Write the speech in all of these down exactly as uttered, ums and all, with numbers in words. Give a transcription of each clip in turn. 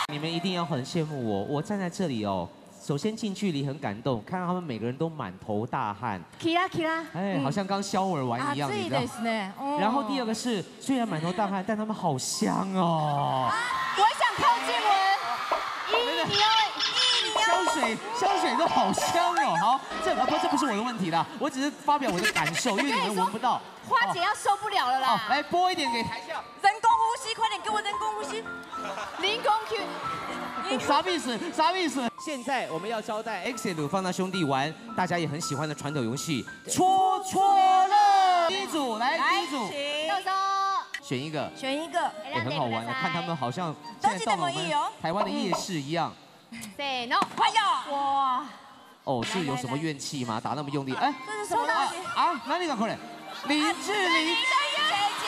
你们一定要很羡慕我，我站在这里哦。 首先近距离很感动，看到他们每个人都满头大汗， キラキラ， 哎，好像刚消耳完一样，你知道？然后第二个是，虽然满头大汗，但他们好香哦。 我想靠近闻，一你要一你要。 香水香水都好香哦。好，这啊不这不是我的问题啦，我只是发表我的感受，因为你们闻不到。 花姐要受不了了啦！ 来播一点给台下。 人工呼吸，快点给我人工呼吸。人工 Q。 啥意思？啥意思？现在我们要招待 X L 放大兄弟玩大家也很喜欢的传统游戏戳戳乐。第一组来，第一组， 到时候选一个， 选一个， 也很好玩的，看他们好像现在到了我们台湾的夜市一样。 对 ，no， 快要哇！ 哦，是有什么怨气吗？打那么用力？哎， 这是什么东西啊？哪里搞过来？林志玲姐姐。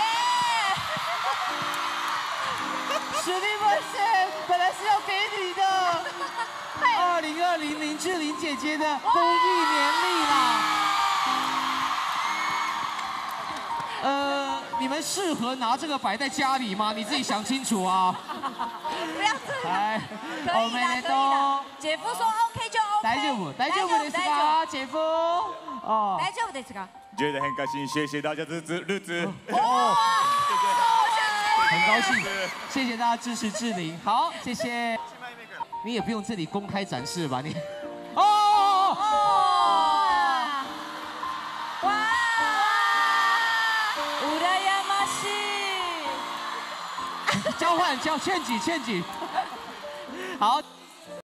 史蒂芬森本来是要给你的，二零二零林志玲姐姐的公益年历啦。呃，你们适合拿这个摆在家里吗？你自己想清楚啊。 不要这样。 来， 可以的，可以的。姐夫说 OK 就 OK。 大丈夫，大丈夫ですか，姐夫？哦。 大丈夫ですか？ 觉得很开心，谢谢大家支持日子。 哦。很高兴，谢谢大家支持志玲。好，谢谢。你也不用这里公开展示吧？你。哦。 哇！乌拉亚马西。 交换交，劝举劝举。好。